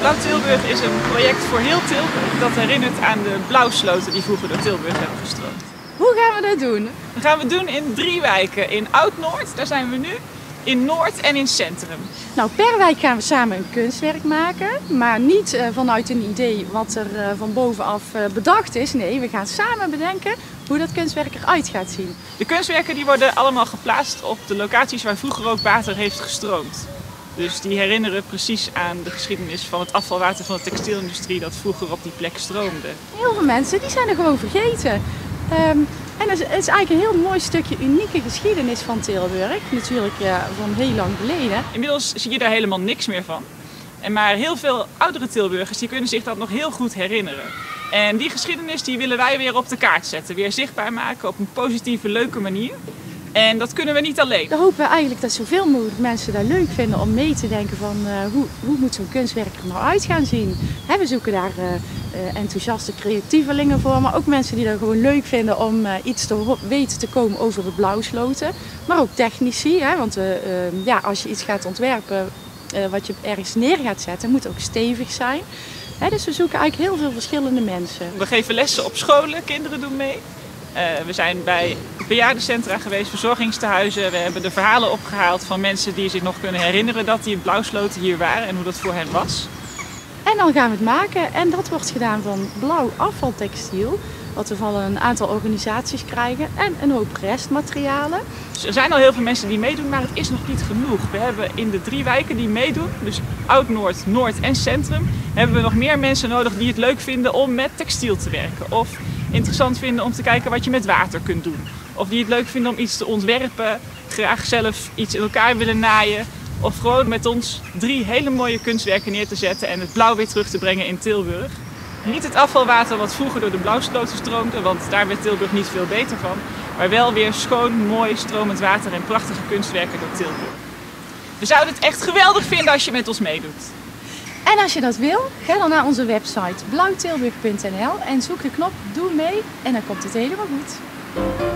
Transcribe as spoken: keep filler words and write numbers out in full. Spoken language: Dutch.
Blauw Tilburg is een project voor heel Tilburg dat herinnert aan de blauwsloten die vroeger door Tilburg hebben gestroomd. Hoe gaan we dat doen? Dat gaan we doen in drie wijken. In Oud-Noord, daar zijn we nu, in Noord en in Centrum. Nou, per wijk gaan we samen een kunstwerk maken, maar niet uh, vanuit een idee wat er uh, van bovenaf uh, bedacht is. Nee, we gaan samen bedenken hoe dat kunstwerk eruit gaat zien. De kunstwerken die worden allemaal geplaatst op de locaties waar vroeger ook water heeft gestroomd. Dus die herinneren precies aan de geschiedenis van het afvalwater van de textielindustrie dat vroeger op die plek stroomde. Heel veel mensen die zijn er gewoon vergeten. Um, en het is, het is eigenlijk een heel mooi stukje unieke geschiedenis van Tilburg. Natuurlijk ja, van heel lang geleden. Inmiddels zie je daar helemaal niks meer van. En maar heel veel oudere Tilburgers die kunnen zich dat nog heel goed herinneren. En die geschiedenis die willen wij weer op de kaart zetten. Weer zichtbaar maken op een positieve, leuke manier. En dat kunnen we niet alleen. Dan hopen we eigenlijk dat zoveel mogelijk mensen dat leuk vinden om mee te denken van uh, hoe, hoe moet zo'n kunstwerk er nou uit gaan zien. He, we zoeken daar uh, uh, enthousiaste creatievelingen voor, maar ook mensen die dat gewoon leuk vinden om uh, iets te weten te komen over de blauwsloten. Maar ook technici, hè, want uh, uh, ja, als je iets gaat ontwerpen uh, wat je ergens neer gaat zetten, moet ook stevig zijn. He, dus we zoeken eigenlijk heel veel verschillende mensen. We geven lessen op scholen, kinderen doen mee. Uh, we zijn bij bejaardencentra geweest, verzorgingstehuizen. We hebben de verhalen opgehaald van mensen die zich nog kunnen herinneren dat die blauwsloten hier waren en hoe dat voor hen was. En dan gaan we het maken en dat wordt gedaan van blauw afvaltextiel, wat we van een aantal organisaties krijgen, en een hoop restmaterialen. Dus er zijn al heel veel mensen die meedoen, maar het is nog niet genoeg. We hebben in de drie wijken die meedoen, dus Oud-Noord, Noord en Centrum, hebben we nog meer mensen nodig die het leuk vinden om met textiel te werken. Of interessant vinden om te kijken wat je met water kunt doen. Of die het leuk vinden om iets te ontwerpen, graag zelf iets in elkaar willen naaien. Of gewoon met ons drie hele mooie kunstwerken neer te zetten en het blauw weer terug te brengen in Tilburg. Niet het afvalwater wat vroeger door de blauwsloten stroomde, want daar werd Tilburg niet veel beter van. Maar wel weer schoon, mooi, stromend water en prachtige kunstwerken door Tilburg. We zouden het echt geweldig vinden als je met ons meedoet. En als je dat wil, ga dan naar onze website blauw tilburg punt n l en zoek de knop Doe mee en dan komt het helemaal goed.